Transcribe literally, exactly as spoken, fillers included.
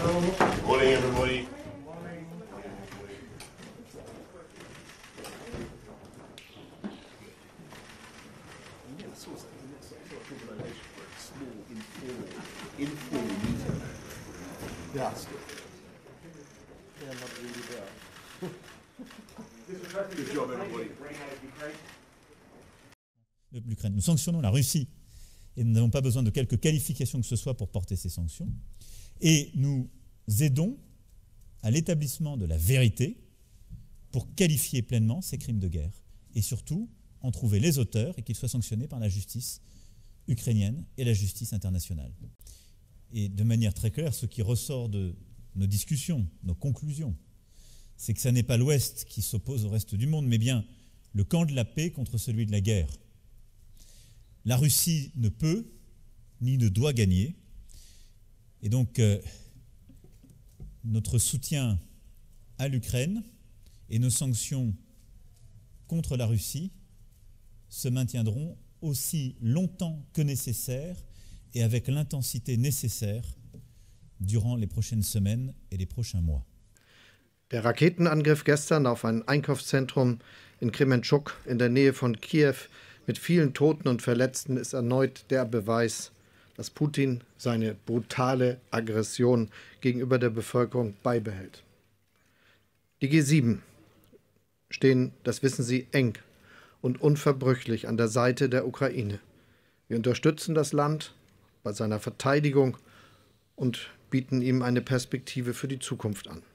Morning, everybody. Yeah. They're not really there. Good job, everybody. De l'Ukraine. Nous sanctionnons la Russie et nous n'avons pas besoin de quelque qualification que ce soit pour porter ces sanctions. Et nous aidons à l'établissement de la vérité pour qualifier pleinement ces crimes de guerre et surtout en trouver les auteurs et qu'ils soient sanctionnés par la justice ukrainienne et la justice internationale. Et de manière très claire, ce qui ressort de nos discussions, nos conclusions, c'est que ce n'est pas l'Ouest qui s'oppose au reste du monde, mais bien le camp de la paix contre celui de la guerre. La Russie ne peut ni ne doit gagner. Et donc, euh, notre soutien à l'Ukraine et nos sanctions contre la Russie se maintiendront aussi longtemps que nécessaire et avec l'intensité nécessaire durant les prochaines semaines et les prochains mois. Der Raketenangriff gestern auf ein Einkaufszentrum in Krementschuk in der Nähe von Kiew mit vielen Toten und Verletzten ist erneut der Beweis, dass Putin seine brutale Aggression gegenüber der Bevölkerung beibehält. Die G sieben stehen, das wissen Sie, eng und unverbrüchlich an der Seite der Ukraine. Wir unterstützen das Land bei seiner Verteidigung und bieten ihm eine Perspektive für die Zukunft an.